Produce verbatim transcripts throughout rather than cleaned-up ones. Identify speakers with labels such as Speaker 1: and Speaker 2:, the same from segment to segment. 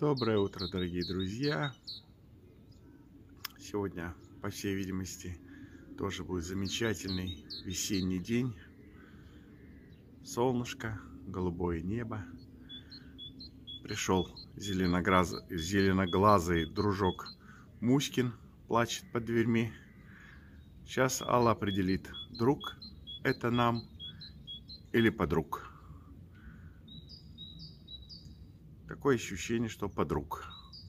Speaker 1: Доброе утро, дорогие друзья! Сегодня, по всей видимости, тоже будет замечательный весенний день. Солнышко, голубое небо. Пришел зеленоглазый, зеленоглазый дружок Муськин, плачет под дверьми. Сейчас Алла определит, друг это нам или подруг. Такое ощущение, что подруг.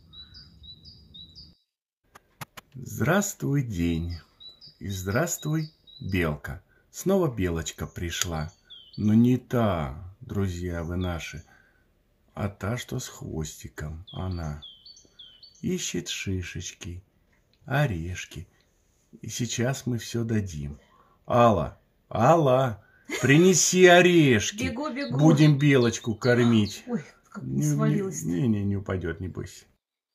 Speaker 1: Здравствуй, день. И здравствуй, белка. Снова белочка пришла. Но не та, друзья вы наши, а та, что с хвостиком. Она ищет шишечки, орешки. И сейчас мы все дадим. Алла, Алла, принеси орешки.
Speaker 2: Бегу, бегу.
Speaker 1: Будем белочку кормить.
Speaker 2: Ой, как
Speaker 1: Не,
Speaker 2: свалилась.
Speaker 1: не, не, не упадет, не бойся.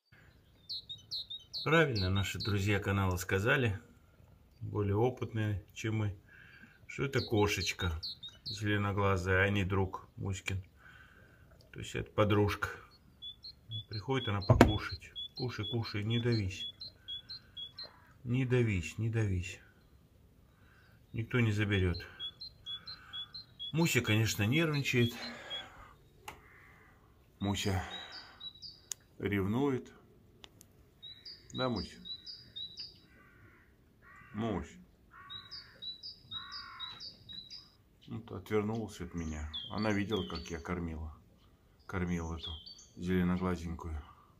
Speaker 1: Правильно наши друзья канала сказали, более опытные, чем мы, что это кошечка зеленоглазая, а не друг Муськин. То есть это подружка. Приходит она покушать. Кушай, кушай, не давись. Не давись, не давись. Никто не заберет. Муся, конечно, нервничает. Муся ревнует. Да, Муся? Мусь. Вот отвернулась от меня. Она видела, как я кормила. Кормил эту зеленоглазенькую.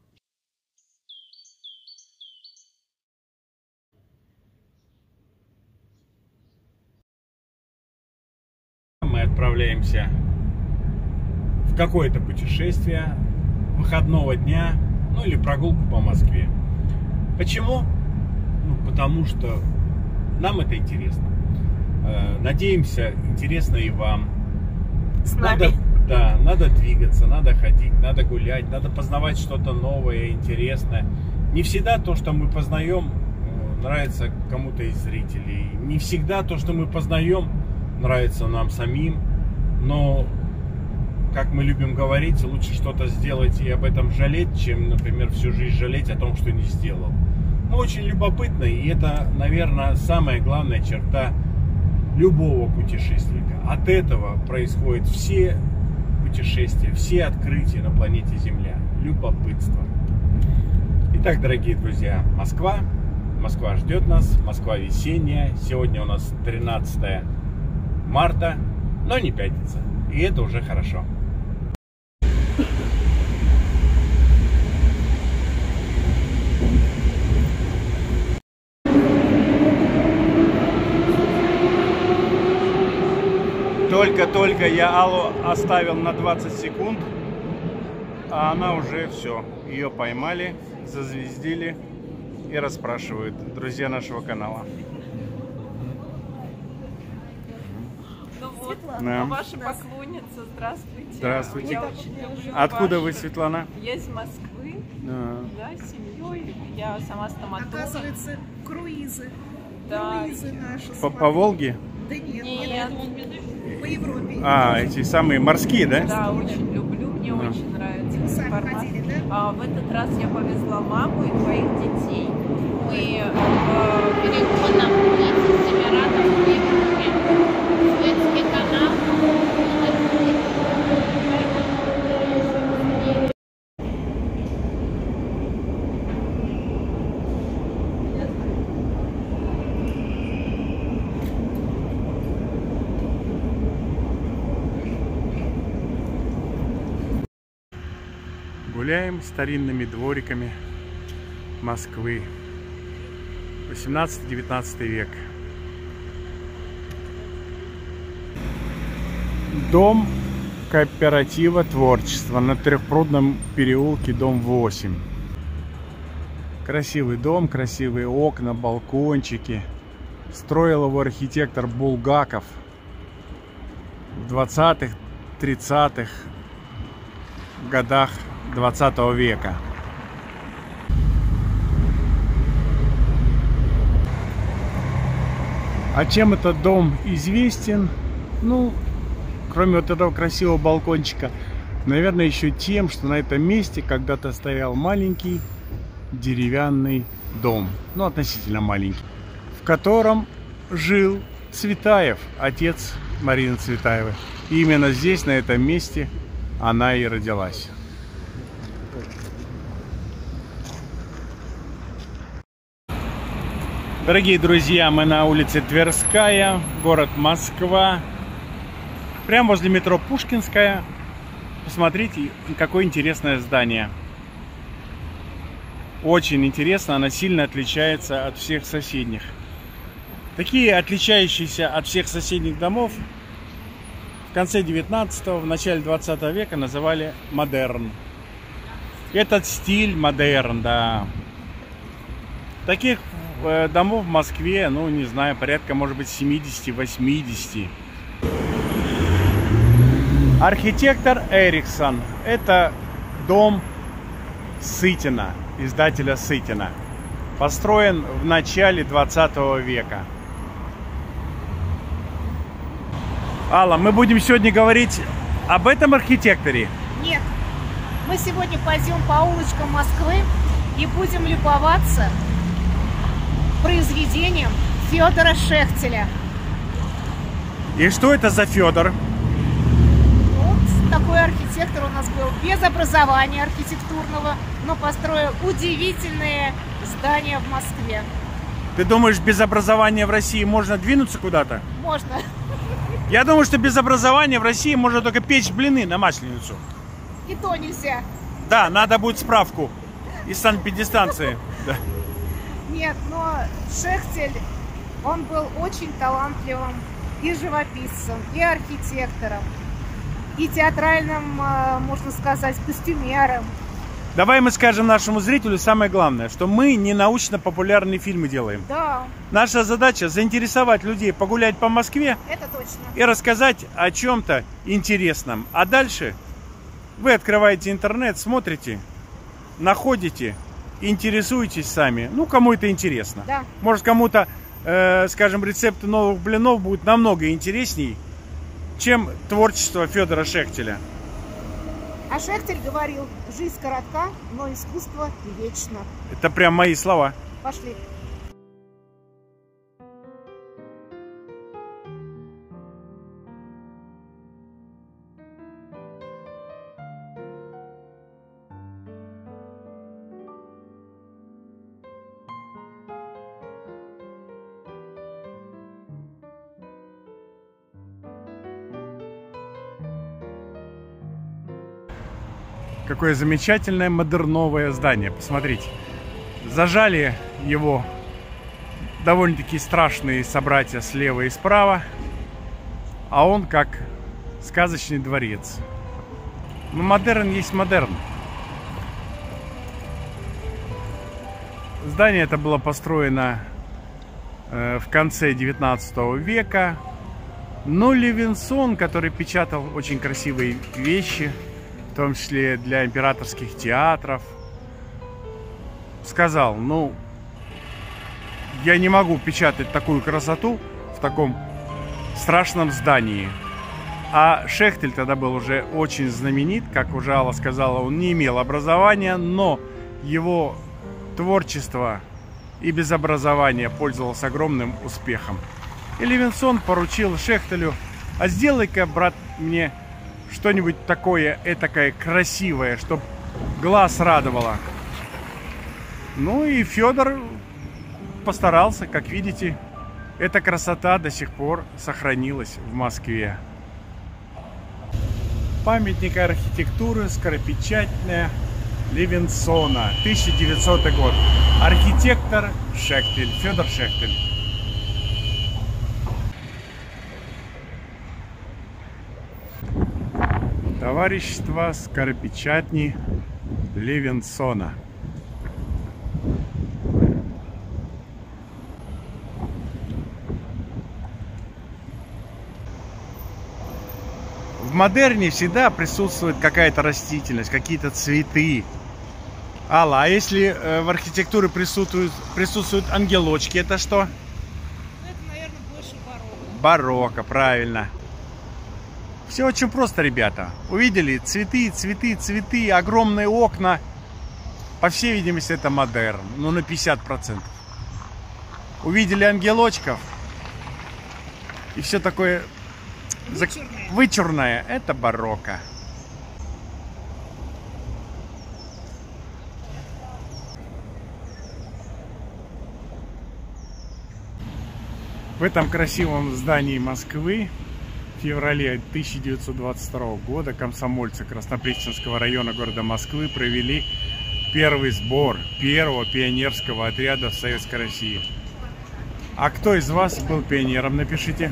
Speaker 1: Мы отправляемся в какое-то путешествие выходного дня, ну или прогулку по Москве. Почему? Ну, потому что нам это интересно. Надеемся, интересно и вам.
Speaker 2: С нами.
Speaker 1: Надо, да, надо двигаться, надо ходить, надо гулять, надо познавать что-то новое, интересное. Не всегда то, что мы познаем, нравится кому-то из зрителей. Не всегда то, что мы познаем, нравится нам самим. Но, как мы любим говорить, лучше что-то сделать и об этом жалеть, чем, например, всю жизнь жалеть о том, что не сделал. Ну, очень любопытно, и это, наверное, самая главная черта любого путешественника. От этого происходят все путешествия, все открытия на планете Земля. Любопытство. Итак, дорогие друзья, Москва. Москва ждет нас. Москва весенняя. Сегодня у нас тринадцатое марта, но не пятница. И это уже хорошо. Только-только я Аллу оставил на двадцать секунд, а она уже все. Ее поймали, зазвездили и расспрашивают друзья нашего канала.
Speaker 2: Ну вот,
Speaker 1: Да.
Speaker 2: ваша поклонница, здравствуйте.
Speaker 1: Здравствуйте.
Speaker 2: Я очень люблю
Speaker 1: Откуда
Speaker 2: ваши...
Speaker 1: вы, Светлана?
Speaker 2: Я из Москвы,
Speaker 1: Да.
Speaker 2: да, с семьей. Я сама стоматолог.
Speaker 3: Оказывается, круизы.
Speaker 2: Да.
Speaker 3: Круизы наши.
Speaker 1: По, по Волге?
Speaker 3: Да нет,
Speaker 2: Нет.
Speaker 3: по Европе.
Speaker 1: А, эти самые морские, да?
Speaker 2: Да, очень люблю, мне
Speaker 1: Да.
Speaker 2: очень нравится этот
Speaker 3: Сами
Speaker 2: формат.
Speaker 3: ходили, да?
Speaker 2: А, в этот раз я повезла маму и двоих детей. Мы в переходном круизе с Эмиратом в Ливерпуле. Суэцкий канал.
Speaker 1: Гуляем старинными двориками Москвы. восемнадцатый-девятнадцатый век. Дом кооператива творчества на Трехпрудном переулке, дом восемь. Красивый дом, красивые окна, балкончики. Строил его архитектор Булгаков в двадцатых-тридцатых годах двадцатого века. А чем этот дом известен? Ну, кроме вот этого красивого балкончика, Наверное, еще тем, что на этом месте когда-то стоял маленький деревянный дом, ну относительно маленький, в котором жил Цветаев, отец Марины Цветаевой. И именно здесь, на этом месте, она и родилась. Дорогие друзья, мы на улице Тверская, город Москва, прямо возле метро Пушкинская. Посмотрите, какое интересное здание. Очень интересно, она сильно отличается от всех соседних. Такие отличающиеся от всех соседних домов в конце девятнадцатого, в начале двадцатого века называли модерн. Этот стиль модерн, да. Таких э, домов в Москве, ну не знаю, порядка может быть семидесяти-восьмидесяти. Архитектор Эриксон. Это дом Сытина, издателя Сытина. Построен в начале двадцатого века. Алла, мы будем сегодня говорить об этом архитекторе?
Speaker 3: Нет. Мы сегодня пойдем по улочкам Москвы и будем любоваться произведением Федора Шехтеля.
Speaker 1: И что это за Федор?
Speaker 3: Вот такой архитектор у нас был, без образования архитектурного, но построил удивительные здания в Москве.
Speaker 1: Ты думаешь, без образования в России можно двинуться куда-то?
Speaker 3: Можно.
Speaker 1: Я думаю, что без образования в России можно только печь блины на Масленицу.
Speaker 3: И то нельзя.
Speaker 1: Да, надо будет справку из санэпидстанции. Да.
Speaker 3: Нет, но Шехтель, он был очень талантливым и живописцем, и архитектором, и театральным, можно сказать, костюмером.
Speaker 1: Давай мы скажем нашему зрителю самое главное, что мы не научно-популярные фильмы делаем.
Speaker 3: Да.
Speaker 1: Наша задача заинтересовать людей, погулять по Москве.
Speaker 3: Это точно.
Speaker 1: И рассказать о чем-то интересном. А дальше вы открываете интернет, смотрите, находите, интересуетесь сами. Ну, кому это интересно.
Speaker 3: Да.
Speaker 1: Может, кому-то, э, скажем, рецепты новых блинов будут намного интересней, чем творчество Федора Шехтеля.
Speaker 3: А Шехтель говорил: жизнь коротка, но искусство вечно.
Speaker 1: Это прям мои слова.
Speaker 3: Пошли.
Speaker 1: Какое замечательное модерновое здание. Посмотрите. Зажали его довольно-таки страшные собратья слева и справа. А он как сказочный дворец. Но модерн есть модерн. Здание это было построено э, в конце девятнадцатого века. Но Левинсон, который печатал очень красивые вещи, в том числе для императорских театров, сказал: ну, я не могу печатать такую красоту в таком страшном здании. А Шехтель тогда был уже очень знаменит, как уже Алла сказала, он не имел образования, но его творчество и без образования пользовалось огромным успехом. И Левинсон поручил Шехтелю: а сделай-ка, брат, мне что-нибудь такое этакое красивое, чтоб глаз радовало. Ну и Федор постарался, как видите, эта красота до сих пор сохранилась в Москве. Памятник архитектуры скоропечатная Левинсона, тысяча девятисотый год. Архитектор Шехтель, Федор Шехтель. Товарищество скоропечатни Левинсона. В модерне всегда присутствует какая-то растительность, какие-то цветы. Алла, а если э, в архитектуре присутствуют, присутствуют ангелочки, это что?
Speaker 3: Это, наверное, больше барокко.
Speaker 1: Барокко, правильно. Все очень просто, ребята. Увидели цветы, цветы, цветы, огромные окна. По всей видимости, это модерн. Ну, на пятьдесят процентов. Увидели ангелочков. И все такое вычурное. вычурное. Это барокко. В этом красивом здании Москвы в феврале тысяча девятьсот двадцать второго года комсомольцы Краснопресненского района города Москвы провели первый сбор первого пионерского отряда в Советской России. А кто из вас был пионером, напишите.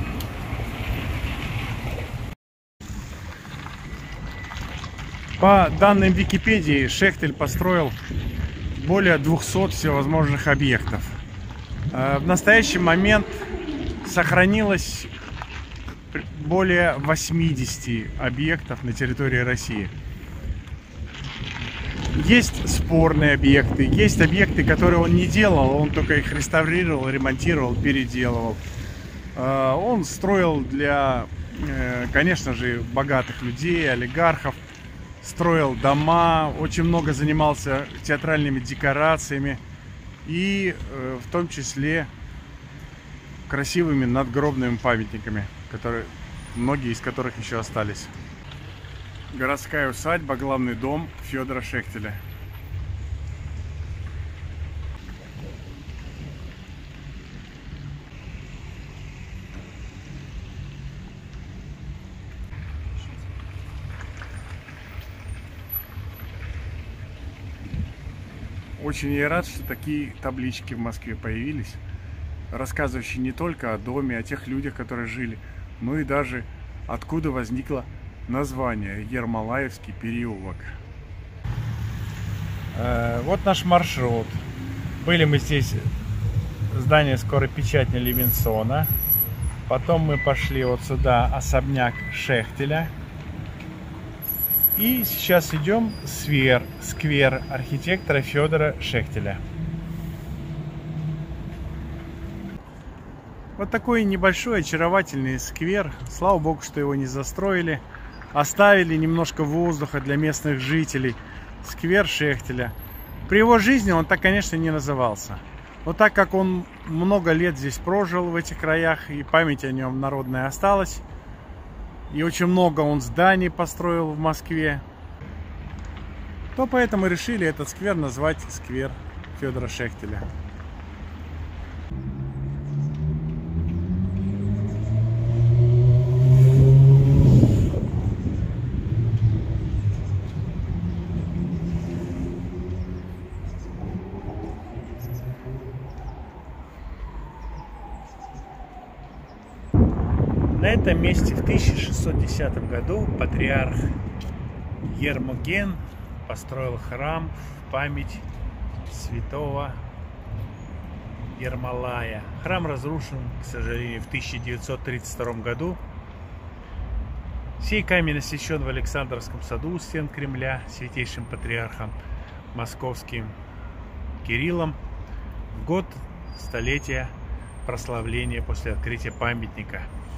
Speaker 1: По данным Википедии, Шехтель построил более двухсот всевозможных объектов. В настоящий момент сохранилось более восьмидесяти объектов на территории России. Есть спорные объекты, есть объекты, которые он не делал, он только их реставрировал, ремонтировал, переделывал. Он строил для, конечно же, богатых людей, олигархов, строил дома, очень много занимался театральными декорациями и в том числе красивыми надгробными памятниками, которые, многие из которых еще остались. Городская усадьба, главный дом Федора Шехтеля. Очень я рад, что такие таблички в Москве появились, рассказывающие не только о доме, о тех людях, которые жили, но и даже откуда возникло название Ермолаевский переулок. Вот наш маршрут. Были мы здесь, здание скоропечатни Левинсона. Потом мы пошли вот сюда, особняк Шехтеля. И сейчас идем в сквер, сквер архитектора Федора Шехтеля. Вот такой небольшой очаровательный сквер. Слава богу, что его не застроили. Оставили немножко воздуха для местных жителей. Сквер Шехтеля. При его жизни он так, конечно, не назывался. Но так как он много лет здесь прожил в этих краях, и память о нем народная осталась, и очень много он зданий построил в Москве, то поэтому решили этот сквер назвать сквер Федора Шехтеля. На этом месте в тысяча шестьсот десятом году патриарх Ермоген построил храм в память святого Ермолая. Храм разрушен, к сожалению, в тысяча девятьсот тридцать втором году. Сей камень освящен в Александровском саду у стен Кремля святейшим патриархом московским Кириллом в год столетия прославления после открытия памятника.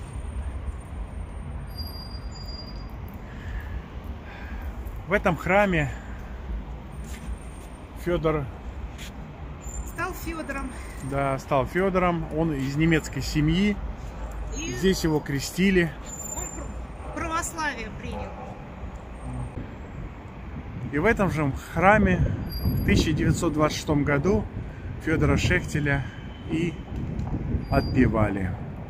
Speaker 1: В этом храме Федор
Speaker 3: стал Федором.
Speaker 1: Да, стал Федором. Он из немецкой семьи.
Speaker 3: И
Speaker 1: здесь его крестили.
Speaker 3: Он православие принял.
Speaker 1: И в этом же храме в тысяча девятьсот двадцать шестом году Федора Шехтеля и отпевали.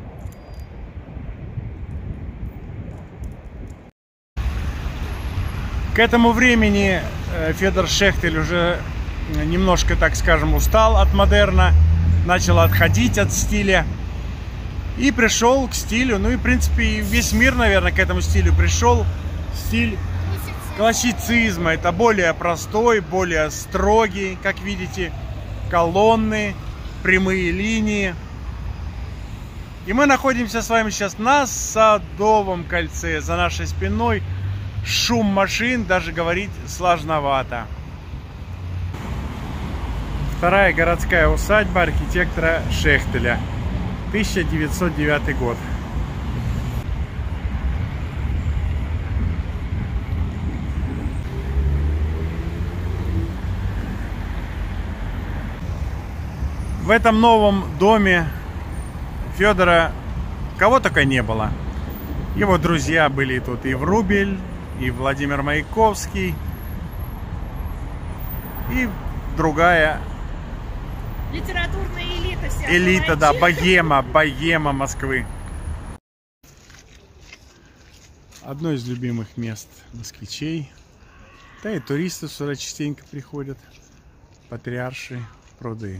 Speaker 1: К этому времени Федор Шехтель уже немножко, так скажем, устал от модерна, начал отходить от стиля и пришел к стилю, ну и в принципе весь мир, наверное, к этому стилю пришел. Стиль классицизма, это более простой, более строгий, как видите, колонны, прямые линии. И мы находимся с вами сейчас на Садовом кольце, за нашей спиной. Шум машин, даже говорить сложновато. Вторая городская усадьба архитектора Шехтеля, тысяча девятьсот девятый год. В этом новом доме Федора кого только не было. Его друзья были тут и Врубель, и Владимир Маяковский, и другая
Speaker 3: Литературная элита вся.
Speaker 1: элита, да, богема, богема Москвы. Одно из любимых мест москвичей. Да и туристы сюда частенько приходят. Патриаршие пруды.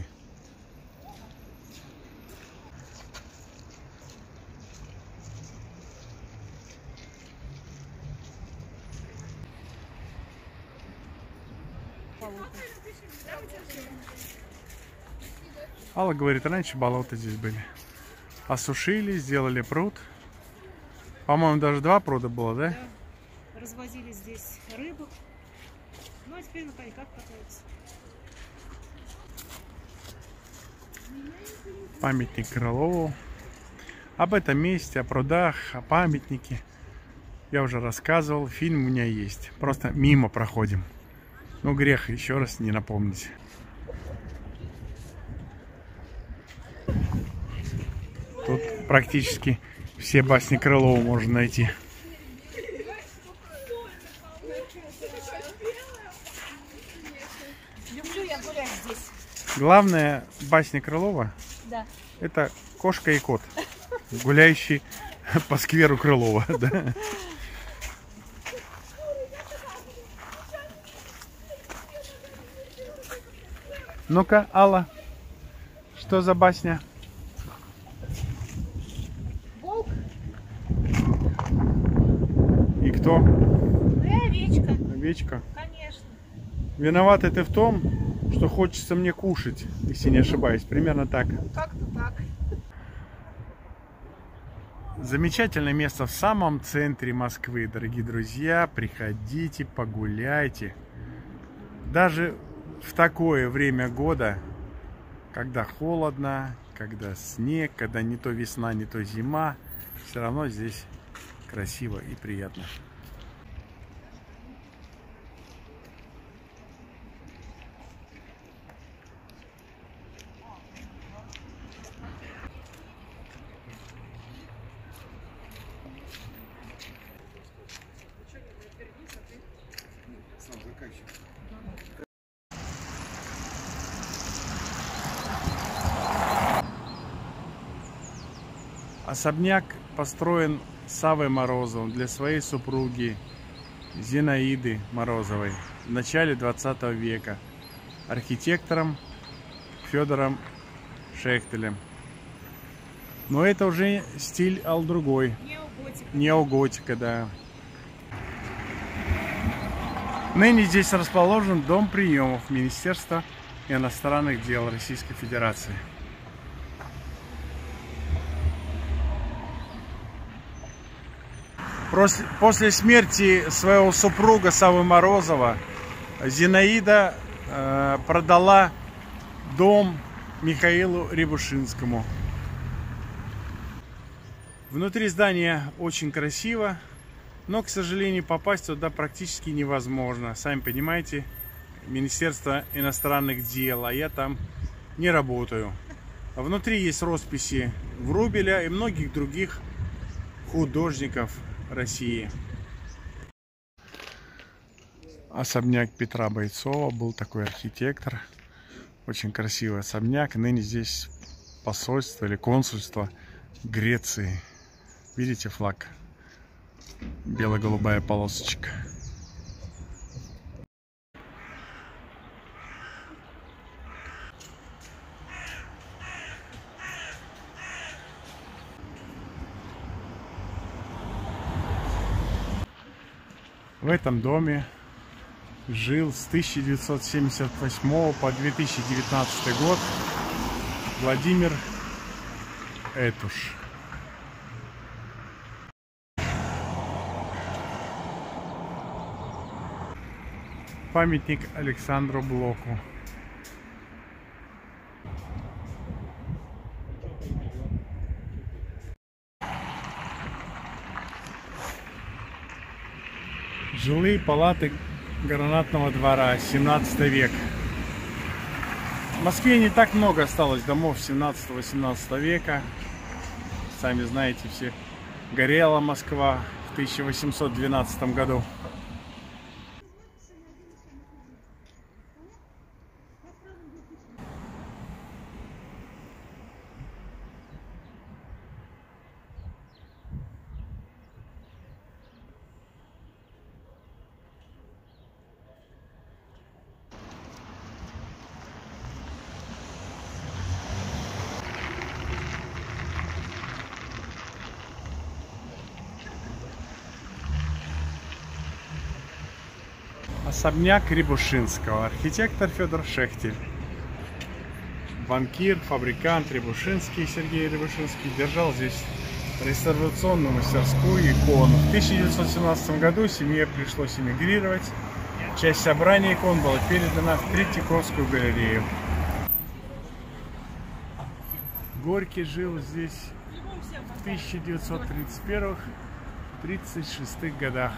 Speaker 1: Алла говорит, раньше болота здесь были. Осушили, сделали пруд. По-моему, даже два пруда было, да?
Speaker 3: Да. Развозили здесь рыбу. Ну, а теперь на коньках катаются.
Speaker 1: Памятник Крылову. Об этом месте, о прудах, о памятнике я уже рассказывал. Фильм у меня есть. Просто мимо проходим. Ну, грех еще раз не напомнить. Тут практически все басни Крылова можно найти.
Speaker 3: Люблю я гулять здесь.
Speaker 1: Главная басня Крылова —
Speaker 3: Да.
Speaker 1: это кошка и кот, гуляющий по скверу Крылова. Да? Ну-ка, Алла, что за басня?
Speaker 3: Волк.
Speaker 1: И кто?
Speaker 3: Ну и овечка.
Speaker 1: Овечка.
Speaker 3: Конечно.
Speaker 1: Виновата ты в том, что хочется мне кушать, если не ошибаюсь. Примерно так.
Speaker 3: Как-то так.
Speaker 1: Замечательное место в самом центре Москвы, дорогие друзья. Приходите, погуляйте. Даже в такое время года, когда холодно, когда снег, когда не то весна, не то зима, все равно здесь красиво и приятно. Особняк построен Саввой Морозовым для своей супруги Зинаиды Морозовой в начале двадцатого века, архитектором Федором Шехтелем. Но это уже стиль ал другой.
Speaker 3: Неоготика.
Speaker 1: Неоготика, да. Ныне здесь расположен дом приемов Министерства иностранных дел Российской Федерации. После смерти своего супруга Саввы Морозова Зинаида э, продала дом Михаилу Рябушинскому. Внутри здания очень красиво, но, к сожалению, попасть туда практически невозможно. Сами понимаете, Министерство иностранных дел, а я там не работаю. Внутри есть росписи Врубеля и многих других художников России. Особняк Петра Бойцова, был такой архитектор. Очень красивый особняк. Ныне здесь посольство или консульство Греции. Видите флаг? Бело-голубая полосочка. В этом доме жил с тысяча девятьсот семьдесят восьмого по две тысячи девятнадцатый год Владимир Этуш. Памятник Александру Блоку. Жилые палаты гранатного двора, семнадцатый век. Москве не так много осталось домов семнадцатого-восемнадцатого века. Сами знаете, все горела Москва в тысяча восемьсот двенадцатом году. Особняк Рябушинского. Архитектор Федор Шехтель. Банкир, фабрикант Рябушинский, Сергей Рябушинский, держал здесь реставрационную мастерскую икон. В тысяча девятьсот семнадцатом году семье пришлось эмигрировать. Часть собрания икон была передана в Третьяковскую галерею. Горький жил здесь в тысяча девятьсот тридцать первых — тридцать шестых годах.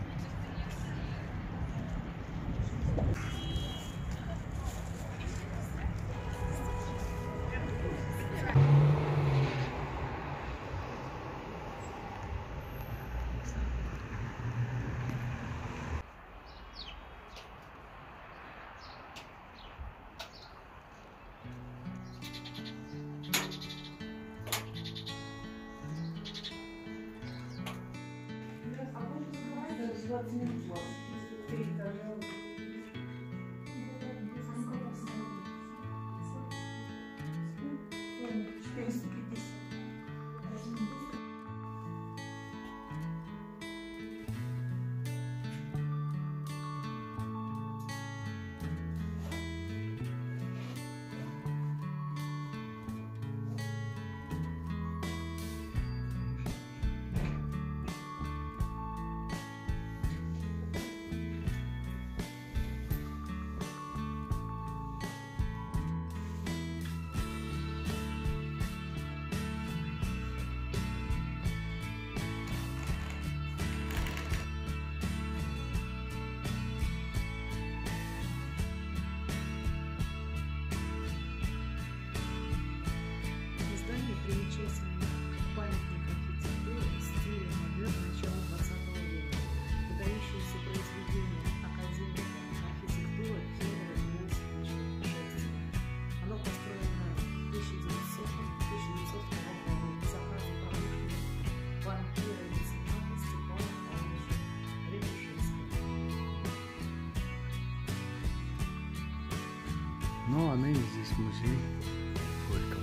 Speaker 4: Примечательный памятник архитектуры в стиле модерн начала двадцатого века, выдающееся произведение академика архитектуры Федора Иосифовича Шехтеля. Оно построено в тысяча девятисотом — тысяча девятьсот втором году по заказу промышленника банкира и мецената Степана Павловича Рябушинского.
Speaker 1: Ну, а ныне здесь музей Горького.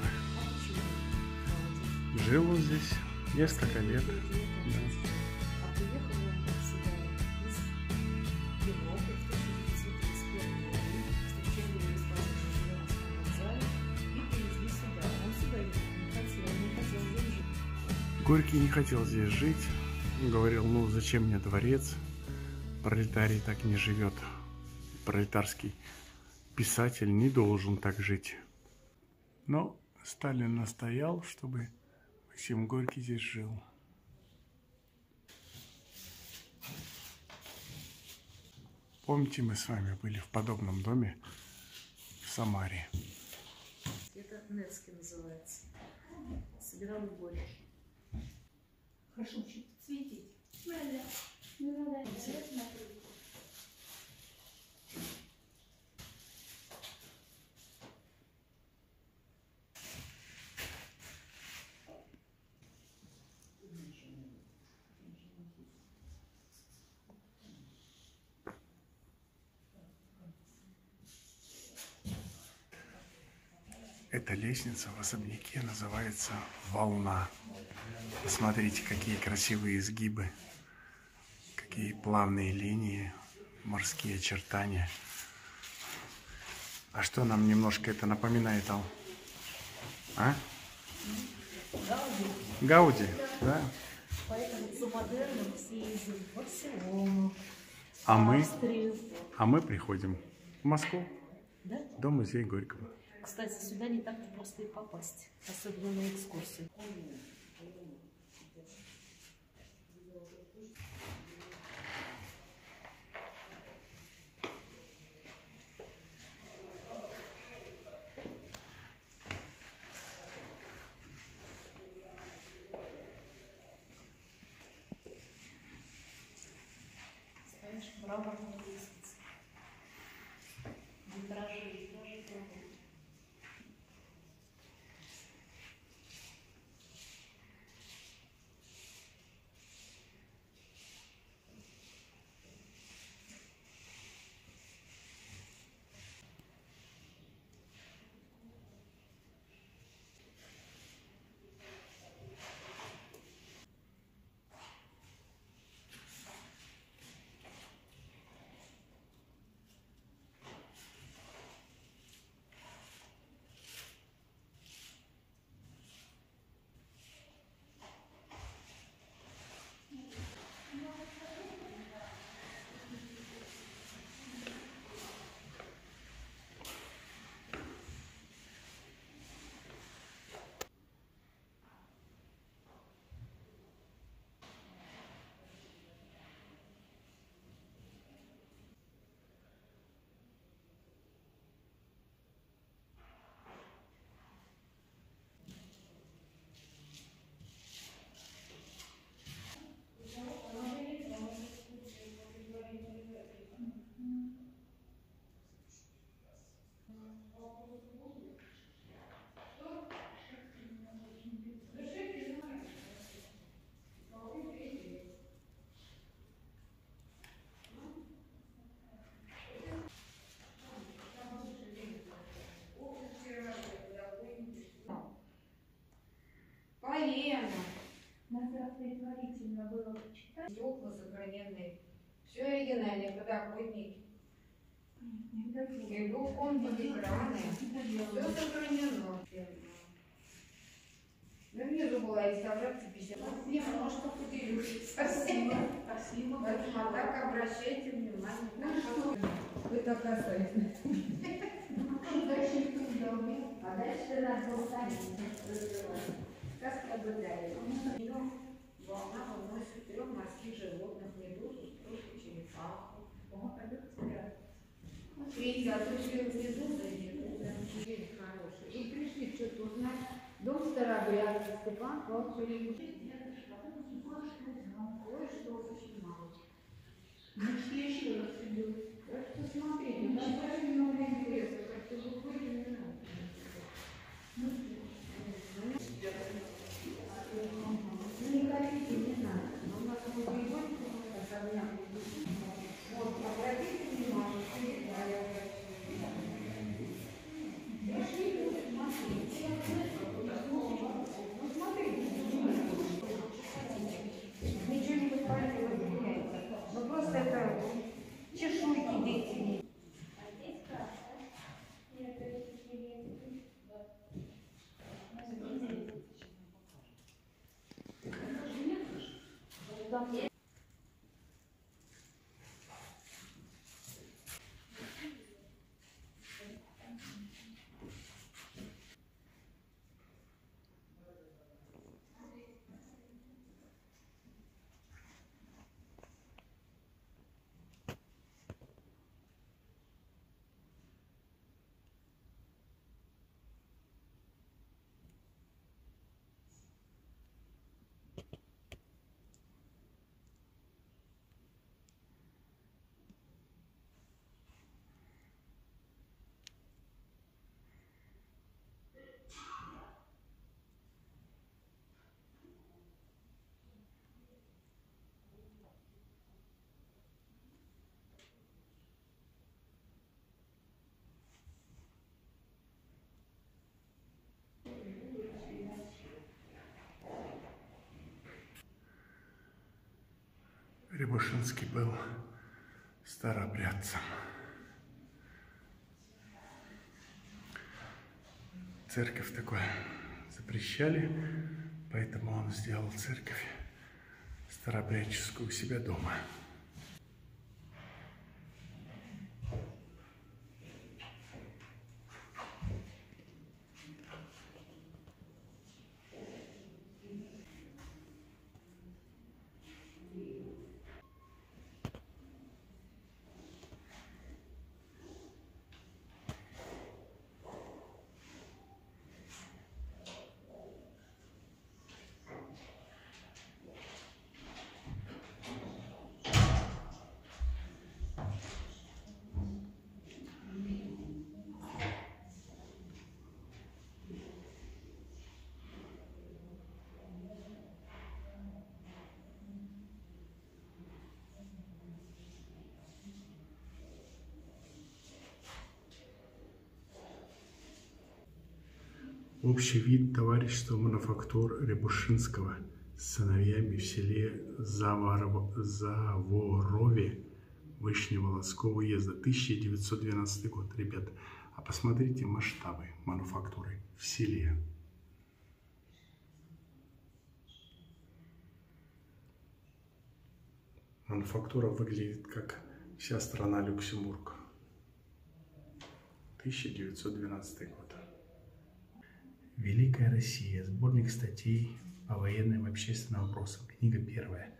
Speaker 1: Жил он здесь несколько лет. Да.
Speaker 4: А приехал он сюда из Европы в тысяча девятьсот тридцать первом году, встречали его из Павловского вокзале и привезли сюда. Он сюда не хотел, не хотел здесь жить.
Speaker 1: Горький не хотел здесь жить. Он говорил, ну зачем мне дворец? Пролетарий так не живет. Пролетарский писатель не должен так жить. Но Сталин настоял, чтобы Максим Горький здесь жил. Помните, мы с вами были в подобном доме в Самаре.
Speaker 4: Это Невский называется. Собирал Горький.
Speaker 2: Хорошо, чуть светить.
Speaker 1: Эта лестница в особняке называется «Волна». Посмотрите, какие красивые изгибы, какие плавные линии, морские очертания. А что нам немножко это напоминает, Ал? А?
Speaker 4: Гауди.
Speaker 1: Гауди, да?
Speaker 4: Поэтому за модерном все ездят в Барселону,
Speaker 1: А мы,
Speaker 4: Австрию.
Speaker 1: а мы приходим в Москву,
Speaker 4: Да?
Speaker 1: до музея Горького.
Speaker 4: Кстати, сюда не так-то просто и попасть, особенно на экскурсию. мраморной лестнице. Витражи, витражи тоже.
Speaker 2: Поэма. Надо предварительно было почитать. Стекла сохраненные. Все оригинальное, подоконники. И двухкомнатные экраны. Все сохранено. Ну, внизу была реставрация пятьдесят. Я немножко поделюсь. Спасибо. Спасибо. Поэтому а так обращайте внимание. Вы так касаетесь. А дальше надо повторить. Как наблюдали. Волна выносит трех морских животных, медузу, стружку, черепаху. Видите, а то все медуза и медуза. День хороший. И пришли что-то узнать. Дом старообрядца, Степан Павлович. Кое-что очень мало. Значит, я еще раз иду. Так что смотрите, там очень много интереса. Как-то выходит, не надо. Не хотите, не надо. Но у нас будет ребенок, особняк. Вот, обратите внимание, что я пришли, будут смотреть. Ну, смотрите, ничего не выпаливает, не меняется. Ну, просто это чешуйки дети. А здесь как? Нет, это интересно.
Speaker 1: Рябушинский был старообрядцем. Церковь такое запрещали, поэтому он сделал церковь старообрядческую у себя дома.
Speaker 5: Общий вид товарищества мануфактур Рябушинского с сыновьями в селе Заворов... Заворове Вышневолодского уезда, тысяча девятьсот двенадцатый год. Ребята, а посмотрите масштабы мануфактуры в селе. Мануфактура выглядит как вся страна Люксембург. тысяча девятьсот двенадцатый год. Великая Россия. Сборник статей по военным и общественным вопросам. Книга первая.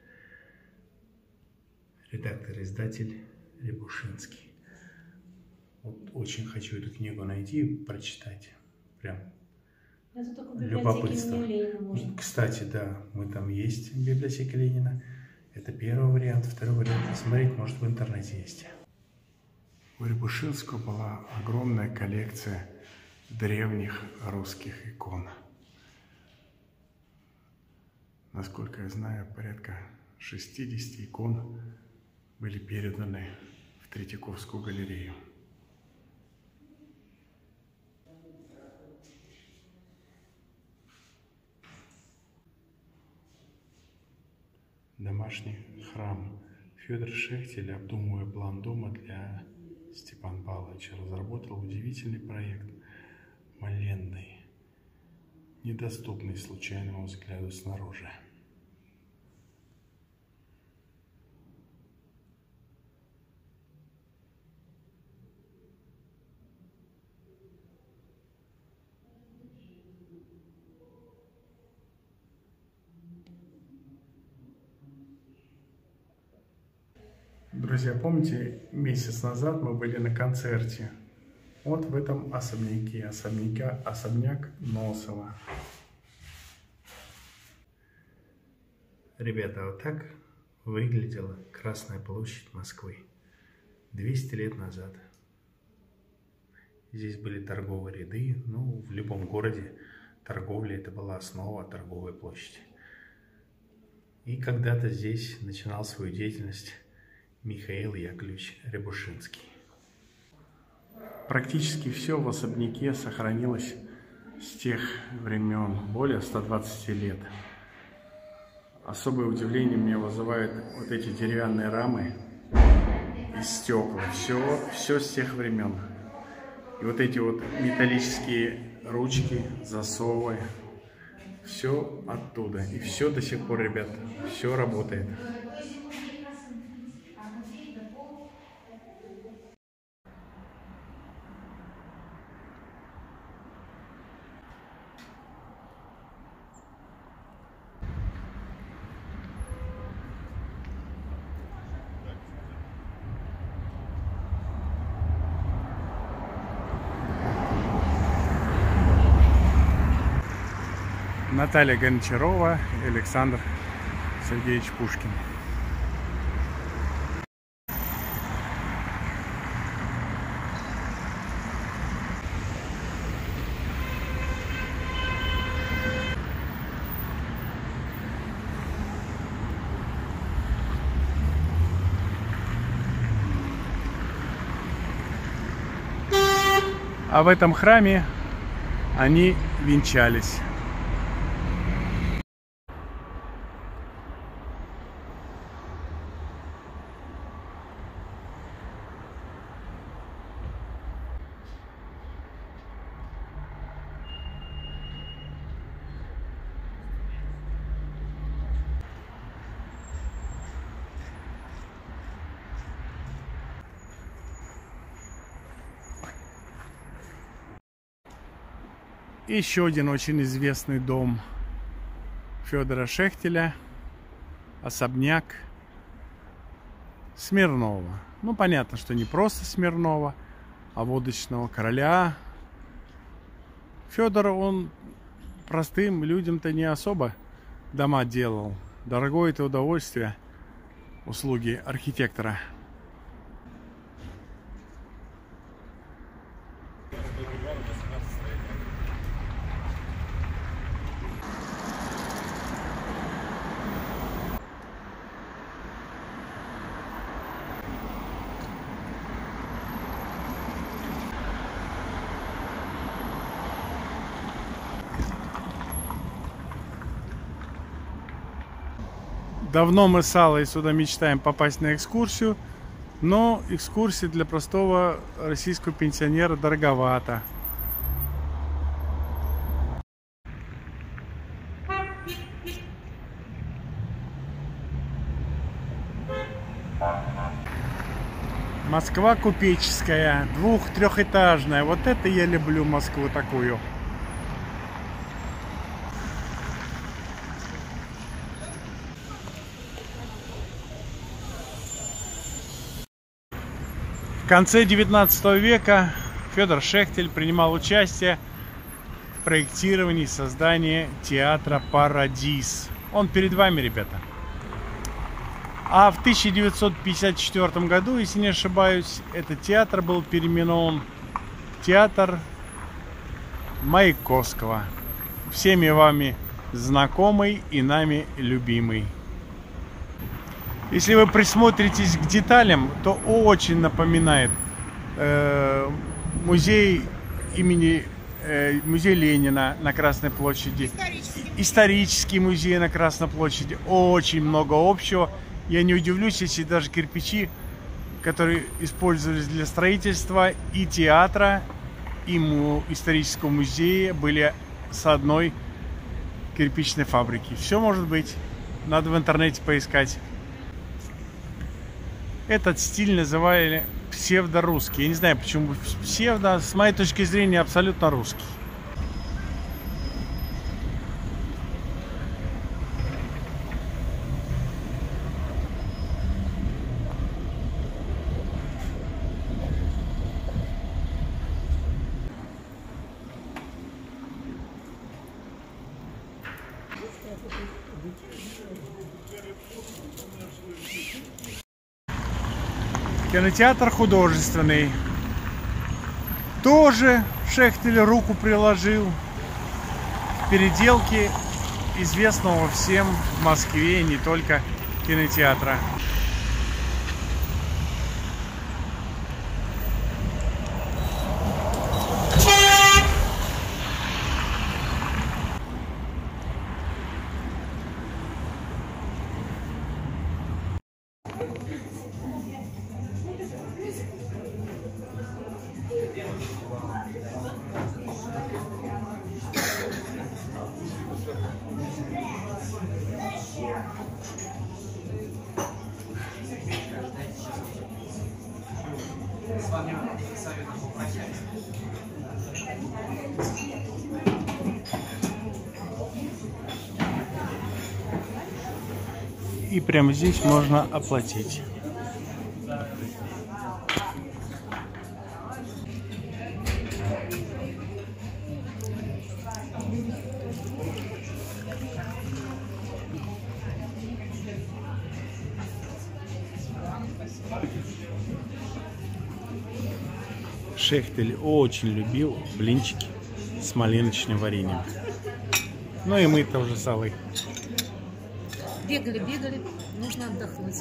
Speaker 5: Редактор-издатель Рябушинский. Вот очень хочу эту книгу найти и прочитать. Прям
Speaker 4: Это только в
Speaker 5: любопытство.
Speaker 4: библиотеке Ленина можно.
Speaker 5: Кстати, да, мы там есть в библиотеке Ленина. Это первый вариант. Второй вариант посмотреть, может, в интернете есть. У Рябушинского была огромная коллекция древних русских икон. Насколько я знаю, порядка шестидесяти икон были переданы в Третьяковскую галерею. Домашний храм. Федор Шехтель, обдумывая план дома для Степана Павловича, разработал удивительный проект, маленный, недоступный случайному взгляду снаружи. Друзья, помните, месяц назад мы были на концерте? Вот в этом особняке, особняка, особняк Носова. Ребята, вот так выглядела Красная площадь Москвы двести лет назад. Здесь были торговые ряды, ну, в любом городе торговля это была основа торговой площади. И когда-то здесь начинал свою деятельность Михаил Яковлевич Рябушинский. Практически все в особняке сохранилось с тех времен, более ста двадцати лет. Особое удивление меня вызывают вот эти деревянные рамы из стекла. Все, все с тех времен. И вот эти вот металлические ручки, засовы, все оттуда. И все до сих пор, ребят, все работает. Наталья Гончарова и Александр Сергеевич Пушкин. А в этом храме они венчались. Еще один очень известный дом Федора Шехтеля, особняк Смирнова. Ну, понятно, что не просто Смирнова, а водочного короля. Федор, он простым людям-то не особо дома делал. Дорогое это удовольствие, услуги архитектора. Давно мы с Аллой сюда мечтаем попасть на экскурсию, но экскурсии для простого российского пенсионера дороговато. Москва купеческая, двух-трехэтажная. Вот это я люблю Москву такую. В конце девятнадцатого века Федор Шехтель принимал участие в проектировании и создании театра «Парадис». Он перед вами, ребята. А в тысяча девятьсот пятьдесят четвёртом году, если не ошибаюсь, этот театр был переименован в театр Маяковского. Всеми вами знакомый и нами любимый. Если вы присмотритесь к деталям, то очень напоминает э, музей имени э, музей Ленина на Красной площади.
Speaker 3: Исторический.
Speaker 5: Исторический музей на Красной площади. Очень много общего. Я не удивлюсь, если даже кирпичи, которые использовались для строительства и театра, и му, исторического музея, были с одной кирпичной фабрики. Все может быть. Надо в интернете поискать. Этот стиль называли псевдорусский. Я не знаю, почему псевдо. С моей точки зрения, абсолютно русский. Кинотеатр художественный. Тоже Шехтель руку приложил к переделке известного всем в Москве, не только кинотеатра. И прямо здесь можно оплатить. Шехтель очень любил блинчики с малиночным вареньем. Ну и мы тоже с Аллой.
Speaker 4: Бегали, бегали, нужно отдохнуть.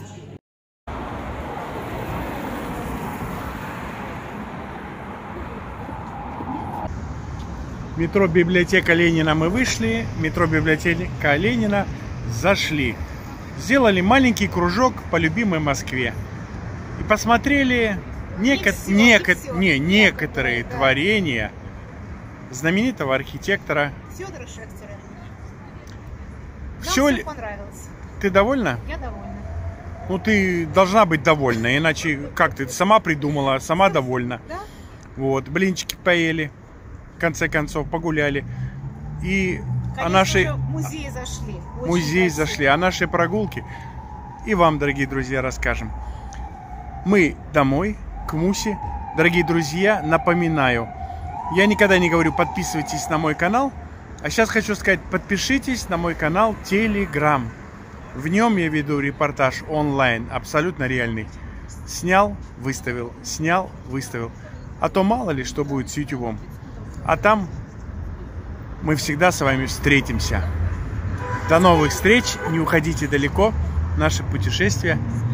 Speaker 5: Метро Библиотека Ленина мы вышли, метро Библиотека Ленина зашли. Сделали маленький кружок по любимой Москве. И посмотрели неко...
Speaker 3: все,
Speaker 5: неко...
Speaker 3: не все.
Speaker 5: Не, некоторые
Speaker 3: Да.
Speaker 5: творения знаменитого архитектора.
Speaker 3: Федора Шехтеля. Нам
Speaker 5: Все ли...
Speaker 3: понравилось.
Speaker 5: Ты довольна?
Speaker 3: Я довольна.
Speaker 5: Ну, ты должна быть довольна, иначе как ты сама придумала, сама довольна.
Speaker 3: Да?
Speaker 5: Вот, блинчики поели, в конце концов, погуляли. И
Speaker 3: Конечно,
Speaker 5: о нашей...
Speaker 3: же, в музей зашли. Очень
Speaker 5: музей
Speaker 3: красиво.
Speaker 5: зашли, о нашей прогулке. И вам, дорогие друзья, расскажем. Мы домой, к Мусе. Дорогие друзья, напоминаю, я никогда не говорю, подписывайтесь на мой канал. А сейчас хочу сказать, подпишитесь на мой канал Telegram. В нем я веду репортаж онлайн, абсолютно реальный. Снял, выставил, снял, выставил. А то мало ли что будет с ютубом. А там мы всегда с вами встретимся. До новых встреч, не уходите далеко. Наше путешествие